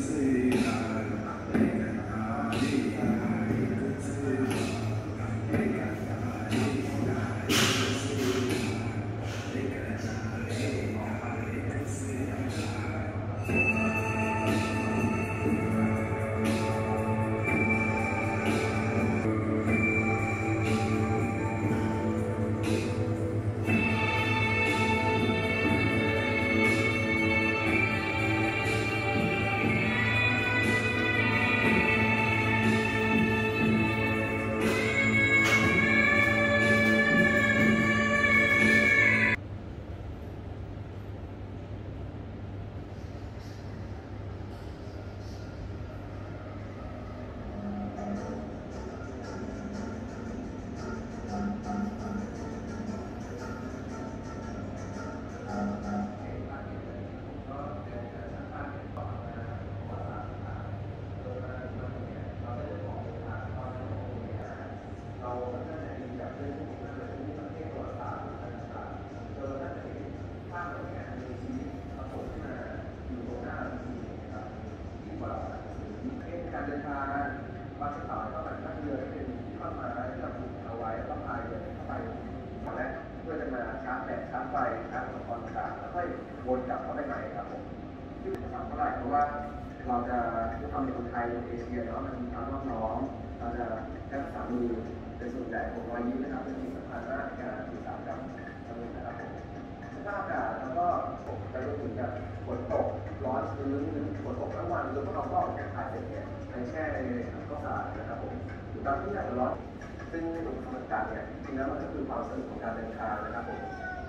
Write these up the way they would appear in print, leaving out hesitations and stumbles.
การเดินทางบางสถานก็แบบนั่งเรือเป็นข้อไม้ที่เราผูกเอาไว้แล้วก็พายเรือเข้าไปและเพื่อจะมาชาร์จแบตชาร์จไฟชาร์จอุปกรณ์ต่างๆแล้วค่อยวนกลับเข้าไปใหม่ครับผมที่ผมทำเท่าไหร่เพราะว่าเราจะทำในคนไทยในเอเชียเนาะมันมีความน้อมเราจะใช้ภาษามือเป็นส่วนใหญ่ของรอยยิ้มนะครับเป็นสิ่งสำคัญมากในการสื่อสารกับคนอื่นนะครับผมสภาพอากาศแล้วก็ไปจนถึงกับฝนตกร้อนชื้นฝนตกทั้งวันหรือว่าเราก็ถ่ายเสร็จเนี่ยในแช่ในข้าวสารนะครับผมหรือตามที่ไหนร้อนซึ่งธรรมชาติเนี่ยจริงแล้วมันก็คือความสนุกของการเดินทางนะครับผม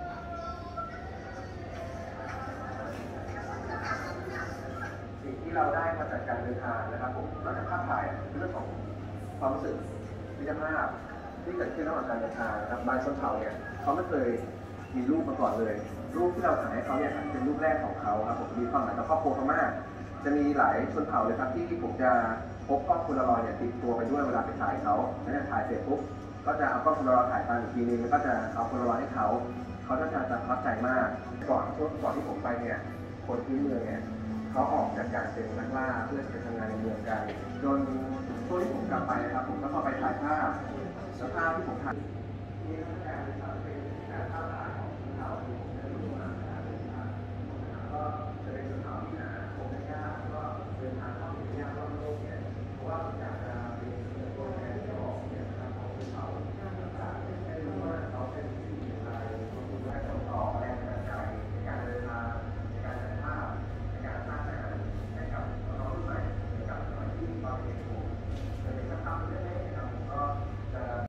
สิ่งที่เราได้มาจากการเดินทางนะครับผมนอกจากภาพถ่ายเรื่องของความรู้สึกมิตรภาพที่เกิดขึ้นระหว่างการเดินทางนะครับบางชนเผ่าเนี่ยเขาไม่เคยมีรูปมาก่อนเลยรูปที่เราถ่ายให้เขาเนี่ยเป็นรูปแรกของเขาครับผมมีความหมายต่อครอบครัวเขามากจะมีหลายชนเผ่าเลยครับที่ผมจะพกกล้องโพลารอยด์เนี่ยติดตัวไปด้วยเวลาไปถ่ายเขาแล้วเนี่ยถ่ายเสร็จปุ๊บก็จะเอากล้องโพลารอยด์ถ่ายตามอีกทีนึงแล้วก็จะเอาโพลารอยด์ให้เขาจะประทับใจมากก่อนที่ผมไปเนี่ยคนพื้นเมืองเนี่ยเขาออกจากการเป็นนักล่าเพื่อจะทำงานในเมืองกันจนช่วงที่ผมกลับไปนะครับผมก็พอไปถ่ายภาพสภาพที่ผมถ่าย